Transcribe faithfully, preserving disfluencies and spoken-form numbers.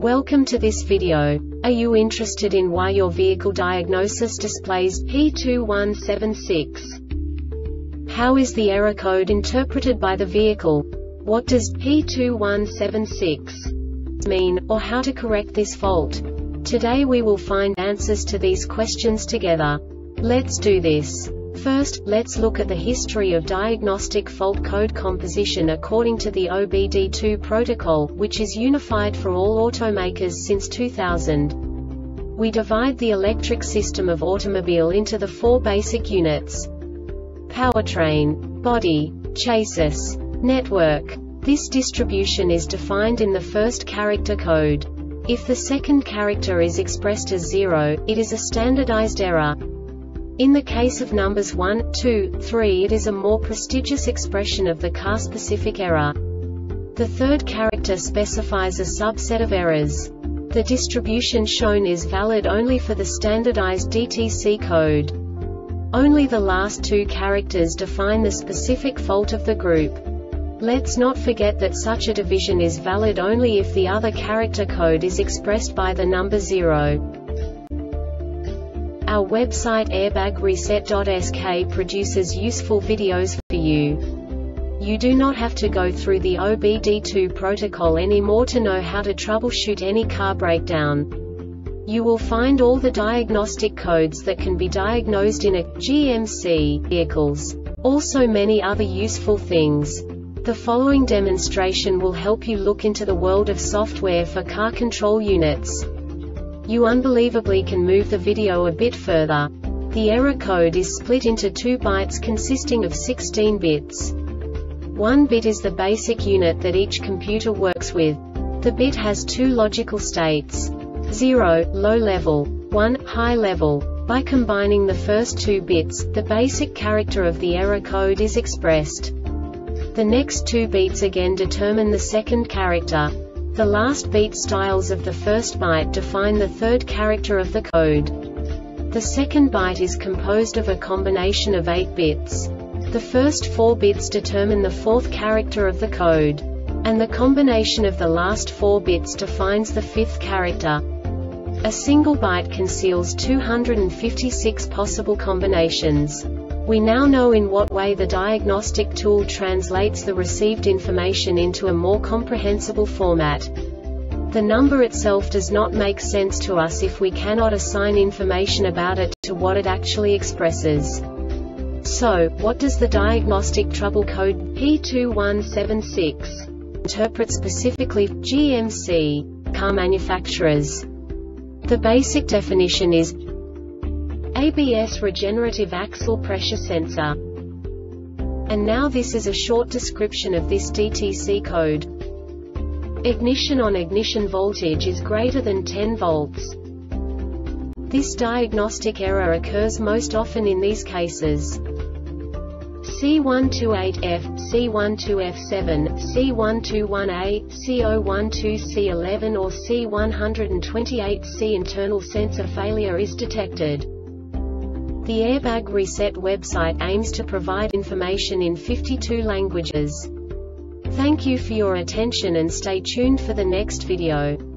Welcome to this video. Are you interested in why your vehicle diagnosis displays P two one seven six? How is the error code interpreted by the vehicle? What does P two one seven six mean, or how to correct this fault? Today we will find answers to these questions together. Let's do this. First, let's look at the history of diagnostic fault code composition according to the O B D two protocol, which is unified for all automakers since two thousand. We divide the electric system of automobile into the four basic units: powertrain, body, chassis, network. This distribution is defined in the first character code. If the second character is expressed as zero, it is a standardized error. In the case of numbers one, two, three, it is a more prestigious expression of the car-specific error. The third character specifies a subset of errors. The distribution shown is valid only for the standardized D T C code. Only the last two characters define the specific fault of the group. Let's not forget that such a division is valid only if the other character code is expressed by the number zero. Our website airbag reset dot S K produces useful videos for you. You do not have to go through the O B D two protocol anymore to know how to troubleshoot any car breakdown. You will find all the diagnostic codes that can be diagnosed in a G M C vehicles. Also many other useful things. The following demonstration will help you look into the world of software for car control units. You unbelievably can move the video a bit further. The error code is split into two bytes consisting of sixteen bits. One bit is the basic unit that each computer works with. The bit has two logical states: zero, low level, one, high level. By combining the first two bits, the basic character of the error code is expressed. The next two bits again determine the second character. The last beat styles of the first byte define the third character of the code. The second byte is composed of a combination of eight bits. The first four bits determine the fourth character of the code. And the combination of the last four bits defines the fifth character. A single byte conceals two hundred fifty-six possible combinations. We now know in what way the diagnostic tool translates the received information into a more comprehensible format. The number itself does not make sense to us if we cannot assign information about it to what it actually expresses. So, what does the diagnostic trouble code P two one seven six interpret specifically for G M C car manufacturers? The basic definition is A B S regenerative axle pressure sensor. And now this is a short description of this D T C code. Ignition on ignition voltage is greater than ten volts. This diagnostic error occurs most often in these cases: C one twenty-eight F, C one twenty-two F seven, C one twenty-one A, C zero one two C eleven or C one twenty-eight C. Internal sensor failure is detected. The Airbag Reset website aims to provide information in fifty-two languages. Thank you for your attention and stay tuned for the next video.